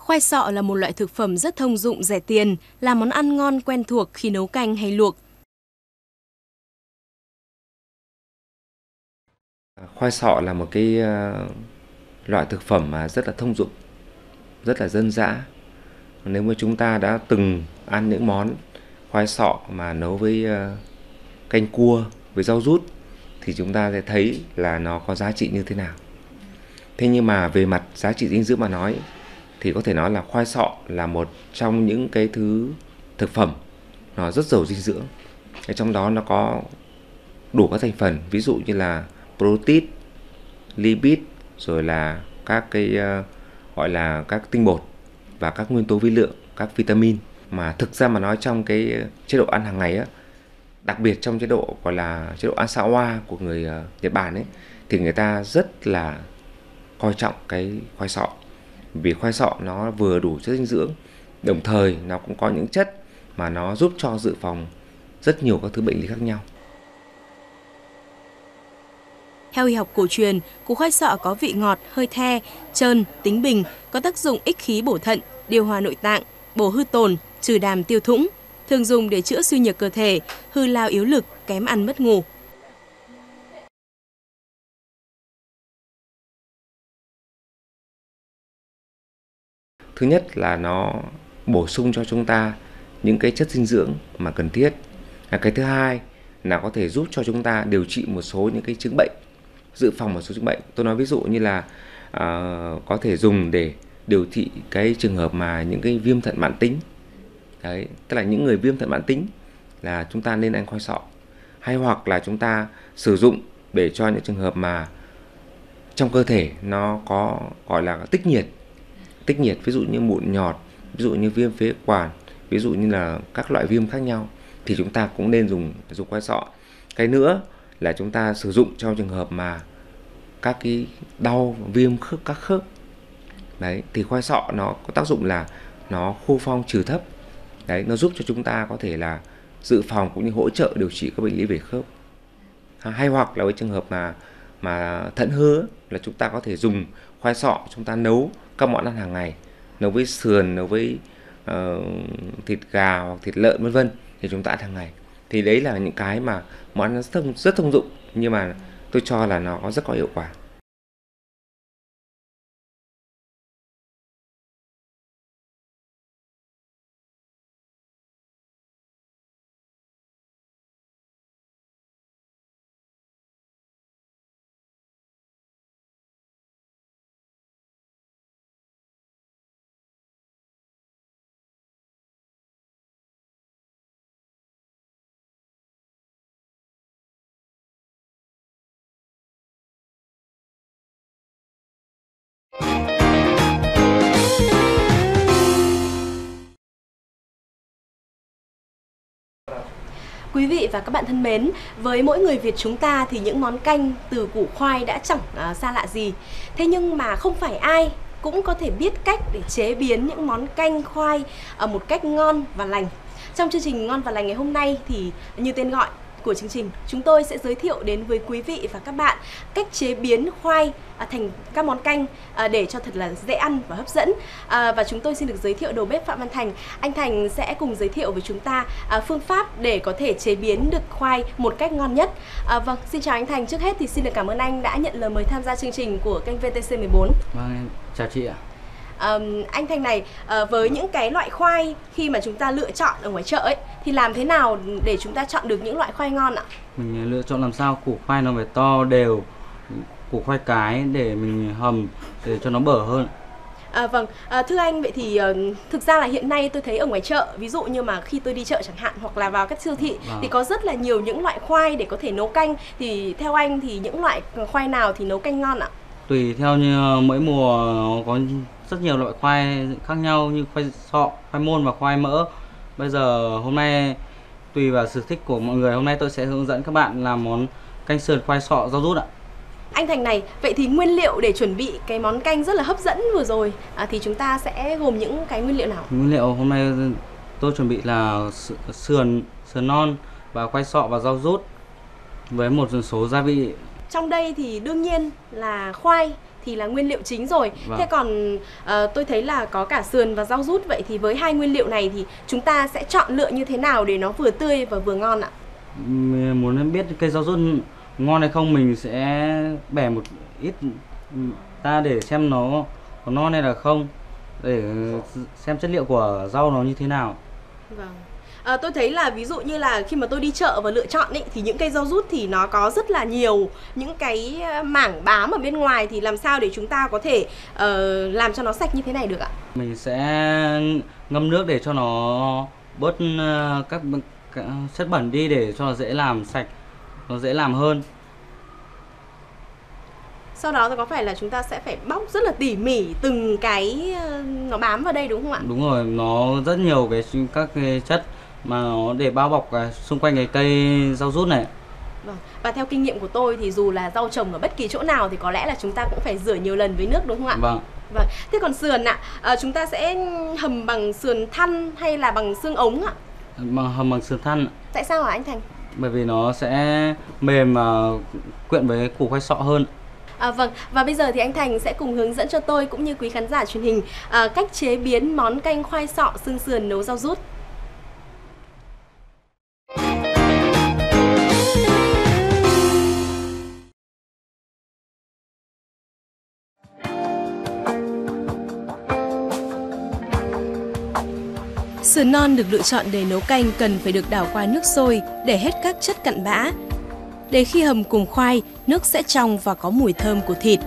Khoai sọ là một loại thực phẩm rất thông dụng rẻ tiền, là món ăn ngon quen thuộc khi nấu canh hay luộc. Khoai sọ là một cái loại thực phẩm mà rất là thông dụng, rất là dân dã. Nếu mà chúng ta đã từng ăn những món khoai sọ mà nấu với canh cua, với rau rút thì chúng ta sẽ thấy là nó có giá trị như thế nào. Thế nhưng mà về mặt giá trị dinh dưỡng mà nói thì có thể nói là khoai sọ là một trong những cái thứ thực phẩm nó rất giàu dinh dưỡng. Trong đó nó có đủ các thành phần, ví dụ như là protein, lipid, rồi là các cái gọi là các tinh bột và các nguyên tố vi lượng, các vitamin mà thực ra mà nói trong cái chế độ ăn hàng ngày á, đặc biệt trong chế độ gọi là chế độ Asawa của người Nhật Bản ấy, thì người ta rất là coi trọng cái khoai sọ. Vì khoai sọ nó vừa đủ chất dinh dưỡng, đồng thời nó cũng có những chất mà nó giúp cho dự phòng rất nhiều các thứ bệnh lý khác nhau. Theo y học cổ truyền, củ khoai sọ có vị ngọt, hơi the, trơn, tính bình, có tác dụng ích khí bổ thận, điều hòa nội tạng, bổ hư tồn, trừ đàm tiêu thũng, thường dùng để chữa suy nhược cơ thể, hư lao yếu lực, kém ăn mất ngủ. Thứ nhất là nó bổ sung cho chúng ta những cái chất dinh dưỡng mà cần thiết. Cái thứ hai là có thể giúp cho chúng ta điều trị một số những cái chứng bệnh, dự phòng một số chứng bệnh. Tôi nói ví dụ như là có thể dùng để điều trị cái trường hợp mà những cái viêm thận mãn tính. Đấy, tức là những người viêm thận mãn tính là chúng ta nên ăn khoai sọ. Hay hoặc là chúng ta sử dụng để cho những trường hợp mà trong cơ thể nó có gọi là tích nhiệt, ví dụ như mụn nhọt, ví dụ như viêm phế quản, ví dụ như là các loại viêm khác nhau, thì chúng ta cũng nên dùng khoai sọ. Cái nữa là chúng ta sử dụng trong trường hợp mà các cái đau viêm khớp, các khớp. Đấy, thì khoai sọ nó có tác dụng là nó khô phong trừ thấp. Đấy, nó giúp cho chúng ta có thể là dự phòng cũng như hỗ trợ điều trị các bệnh lý về khớp. Hay hoặc là với trường hợp mà thận hư là chúng ta có thể dùng khoai sọ, chúng ta nấu các món ăn hàng ngày, nấu với sườn, nấu với thịt gà hoặc thịt lợn vân vân, thì chúng ta ăn hàng ngày. Thì đấy là những cái mà món ăn rất thông dụng, nhưng mà tôi cho là nó rất có hiệu quả. Quý vị và các bạn thân mến, với mỗi người Việt chúng ta thì những món canh từ củ khoai đã chẳng xa lạ gì. Thế nhưng mà không phải ai cũng có thể biết cách để chế biến những món canh khoai một cách ngon và lành. Trong chương trình Ngon và Lành ngày hôm nay thì như tên gọi của chương trình, chúng tôi sẽ giới thiệu đến với quý vị và các bạn cách chế biến khoai thành các món canh để cho thật là dễ ăn và hấp dẫn. Và chúng tôi xin được giới thiệu đầu bếp Phạm Văn Thành. Anh Thành sẽ cùng giới thiệu với chúng ta phương pháp để có thể chế biến được khoai một cách ngon nhất. Vâng, xin chào anh Thành. Trước hết thì xin được cảm ơn anh đã nhận lời mời tham gia chương trình của kênh VTC14. Vâng, chào chị ạ. Anh Thành này, với những cái loại khoai khi mà chúng ta lựa chọn ở ngoài chợ ấy thì làm thế nào để chúng ta chọn được những loại khoai ngon ạ? Mình lựa chọn làm sao củ khoai nó phải to đều, củ khoai cái để mình hầm để cho nó bở hơn. Vâng, thưa anh, vậy thì thực ra là hiện nay tôi thấy ở ngoài chợ, ví dụ như mà khi tôi đi chợ chẳng hạn hoặc là vào các siêu thị thì có rất là nhiều những loại khoai để có thể nấu canh. Thì theo anh thì những loại khoai nào thì nấu canh ngon ạ? Tùy theo như mỗi mùa có rất nhiều loại khoai khác nhau như khoai sọ, khoai môn và khoai mỡ. Bây giờ hôm nay tùy vào sở thích của mọi người, hôm nay tôi sẽ hướng dẫn các bạn làm món canh sườn khoai sọ rau rút ạ. Anh Thành này, vậy thì nguyên liệu để chuẩn bị cái món canh rất là hấp dẫn vừa rồi thì chúng ta sẽ gồm những cái nguyên liệu nào? Nguyên liệu hôm nay tôi chuẩn bị là sườn non và khoai sọ và rau rút với một số gia vị. Trong đây thì đương nhiên là khoai thì là nguyên liệu chính rồi. Vâng. Thế còn tôi thấy là có cả sườn và rau rút, vậy thì với hai nguyên liệu này thì chúng ta sẽ chọn lựa như thế nào để nó vừa tươi và vừa ngon ạ? Mình muốn biết cây rau rút ngon hay không, mình sẽ bẻ một ít ra để xem nó có ngon hay là không, để xem chất liệu của rau nó như thế nào. Vâng. Tôi thấy là ví dụ như là khi mà tôi đi chợ và lựa chọn ấy, thì những cây rau rút thì nó có rất là nhiều những cái mảng bám ở bên ngoài, thì làm sao để chúng ta có thể làm cho nó sạch như thế này được ạ? Mình sẽ ngâm nước để cho nó bớt các chất bẩn đi để cho nó dễ làm sạch, nó dễ làm hơn. Sau đó thì có phải là chúng ta sẽ phải bóc rất là tỉ mỉ từng cái nó bám vào đây đúng không ạ? Đúng rồi, nó rất nhiều các cái chất mà nó để bao bọc xung quanh cái cây rau rút này. Vâng. Và theo kinh nghiệm của tôi thì dù là rau trồng ở bất kỳ chỗ nào thì có lẽ là chúng ta cũng phải rửa nhiều lần với nước đúng không ạ? Vâng. Vâng. Thế còn sườn ạ, chúng ta sẽ hầm bằng sườn thăn hay là bằng xương ống ạ? Hầm bằng sườn thăn. Tại sao hả anh Thành? Bởi vì nó sẽ mềm và quyện với củ khoai sọ hơn. Vâng, và bây giờ thì anh Thành sẽ cùng hướng dẫn cho tôi cũng như quý khán giả truyền hình cách chế biến món canh khoai sọ xương sườn nấu rau rút. Sườn non được lựa chọn để nấu canh cần phải được đảo qua nước sôi để hết các chất cặn bã. Để khi hầm cùng khoai, nước sẽ trong và có mùi thơm của thịt.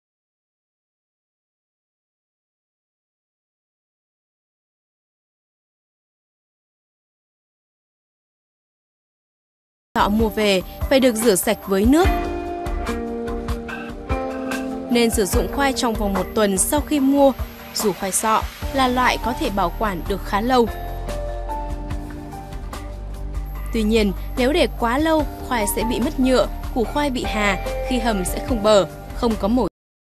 Sọ mua về phải được rửa sạch với nước. Nên sử dụng khoai trong vòng 1 tuần sau khi mua, dù khoai sọ là loại có thể bảo quản được khá lâu. Tuy nhiên, nếu để quá lâu, khoai sẽ bị mất nhựa, củ khoai bị hà, khi hầm sẽ không bở, không có màu.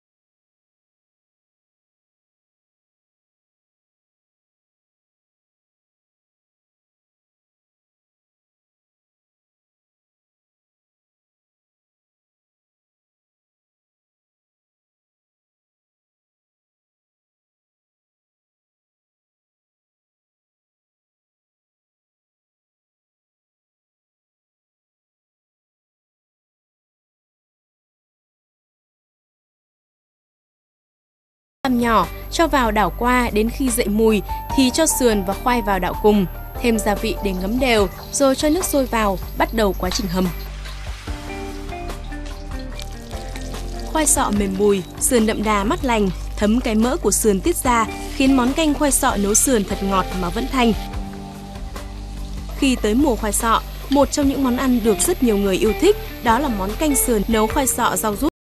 Làm nhỏ, cho vào đảo qua đến khi dậy mùi thì cho sườn và khoai vào đảo cùng, thêm gia vị để ngấm đều, rồi cho nước sôi vào, bắt đầu quá trình hầm. Khoai sọ mềm bùi, sườn đậm đà mát lành, thấm cái mỡ của sườn tiết ra, khiến món canh khoai sọ nấu sườn thật ngọt mà vẫn thanh. Khi tới mùa khoai sọ, một trong những món ăn được rất nhiều người yêu thích đó là món canh sườn nấu khoai sọ rau rút.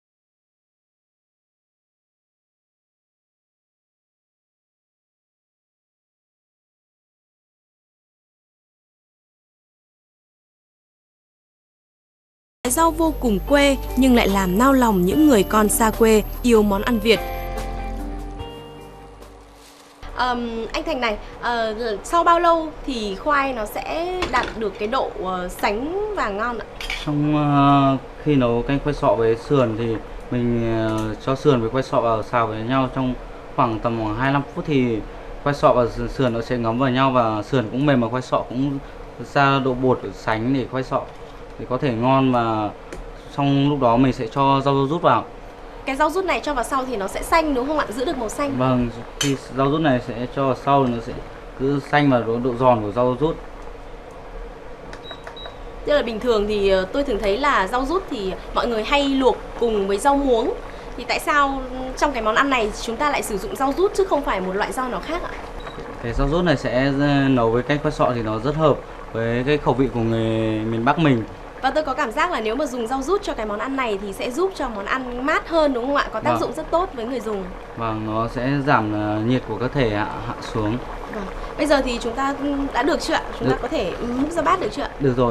Rau vô cùng quê nhưng lại làm nao lòng những người con xa quê yêu món ăn Việt. Anh Thành này, sau bao lâu thì khoai nó sẽ đạt được cái độ sánh vàng ngon ạ? Trong khi nấu canh khoai sọ với sườn thì mình cho sườn với khoai sọ vào xào với nhau trong khoảng tầm 25 phút thì khoai sọ và sườn nó sẽ ngấm vào nhau và sườn cũng mềm và khoai sọ cũng ra độ bột sánh để khoai sọ thì có thể ngon, và xong lúc đó mình sẽ cho rau rút vào. Cái rau rút này cho vào sau thì nó sẽ xanh đúng không ạ? Giữ được màu xanh. Vâng, khi rau rút này sẽ cho vào sau nó sẽ cứ xanh và độ giòn của rau rút. Tức là bình thường thì tôi thường thấy là rau rút thì mọi người hay luộc cùng với rau muống. Thì tại sao trong cái món ăn này chúng ta lại sử dụng rau rút chứ không phải một loại rau nào khác ạ? Cái rau rút này sẽ nấu với canh khoai sọ thì nó rất hợp với cái khẩu vị của người miền Bắc mình. Và tôi có cảm giác là nếu mà dùng rau rút cho cái món ăn này thì sẽ giúp cho món ăn mát hơn đúng không ạ? Có tác dụng rất tốt với người dùng. Vâng, nó sẽ giảm nhiệt của cơ thể hạ xuống. Vâng. Bây giờ thì chúng ta đã được chưa ạ? Chúng ta có thể múc ra bát được chưa ạ? Được rồi.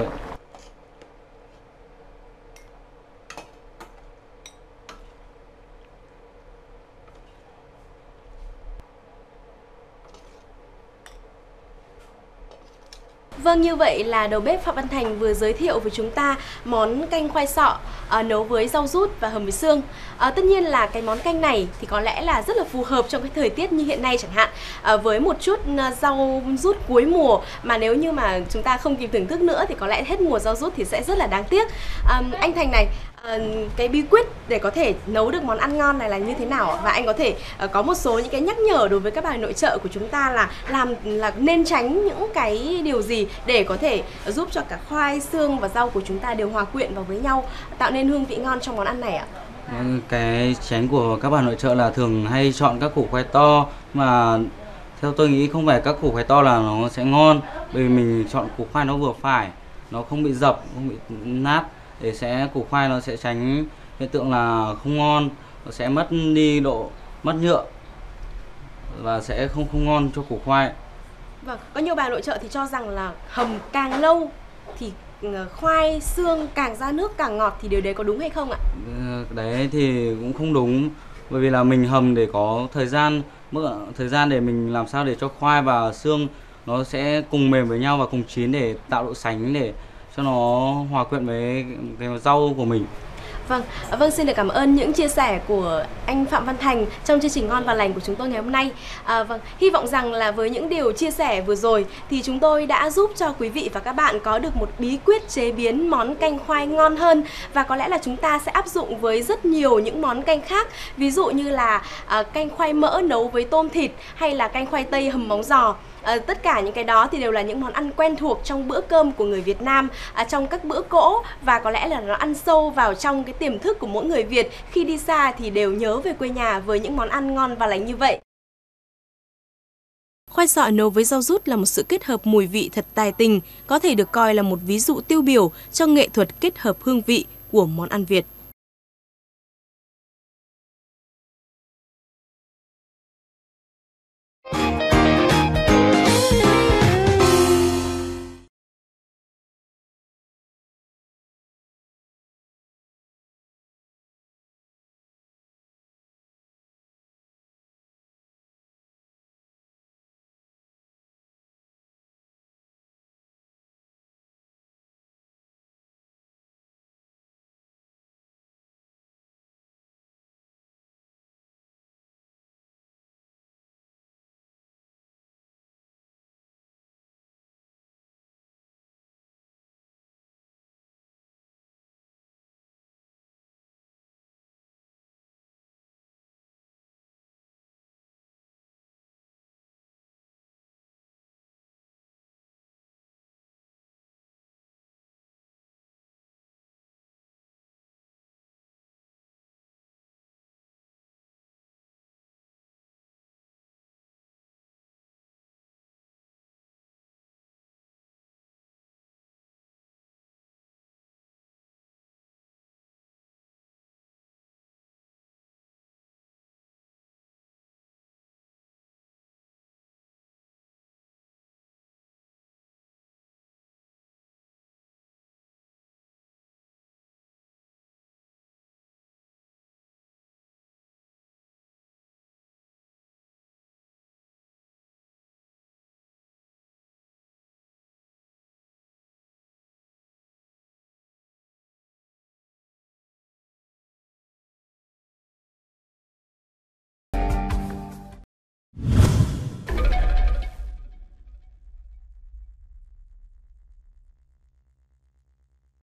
Vâng, như vậy là đầu bếp Phạm Văn Thành vừa giới thiệu với chúng ta món canh khoai sọ nấu với rau rút và hầm với xương. Tất nhiên là cái món canh này thì có lẽ là rất là phù hợp trong cái thời tiết như hiện nay chẳng hạn, với một chút rau rút cuối mùa mà nếu như mà chúng ta không kịp thưởng thức nữa thì có lẽ hết mùa rau rút thì sẽ rất là đáng tiếc. Anh Thành này, cái bí quyết để có thể nấu được món ăn ngon này là như thế nào ạ? Và anh có thể có một số những cái nhắc nhở đối với các bà nội trợ của chúng ta là nên tránh những cái điều gì để có thể giúp cho cả khoai, xương và rau của chúng ta đều hòa quyện vào với nhau, tạo nên hương vị ngon trong món ăn này ạ? Cái tránh của các bà nội trợ là thường hay chọn các củ khoai to, mà theo tôi nghĩ không phải các củ khoai to là nó sẽ ngon, bởi vì mình chọn củ khoai nó vừa phải, nó không bị dập, không bị nát, để củ khoai nó sẽ tránh hiện tượng là không ngon, nó sẽ mất đi độ mất nhựa và sẽ không ngon cho củ khoai. Vâng, có nhiều bà nội trợ thì cho rằng là hầm càng lâu thì khoai, xương càng ra nước càng ngọt, thì điều đấy có đúng hay không ạ? Đấy thì cũng không đúng, bởi vì là mình hầm để có thời gian để mình làm sao để cho khoai và xương nó sẽ cùng mềm với nhau và cùng chín để tạo độ sánh, để cho nó hòa quyện với cái rau của mình. Vâng, xin được cảm ơn những chia sẻ của anh Phạm Văn Thành trong chương trình Ngon và Lành của chúng tôi ngày hôm nay. Hy vọng rằng là với những điều chia sẻ vừa rồi thì chúng tôi đã giúp cho quý vị và các bạn có được một bí quyết chế biến món canh khoai ngon hơn, và có lẽ là chúng ta sẽ áp dụng với rất nhiều những món canh khác, ví dụ như là canh khoai mỡ nấu với tôm thịt, hay là canh khoai tây hầm móng giò. Tất cả những cái đó thì đều là những món ăn quen thuộc trong bữa cơm của người Việt Nam, trong các bữa cỗ, và có lẽ là nó ăn sâu vào trong cái tiềm thức của mỗi người Việt, khi đi xa thì đều nhớ về quê nhà với những món ăn ngon và lành như vậy. Khoai sọ nấu với rau rút là một sự kết hợp mùi vị thật tài tình, có thể được coi là một ví dụ tiêu biểu cho nghệ thuật kết hợp hương vị của món ăn Việt.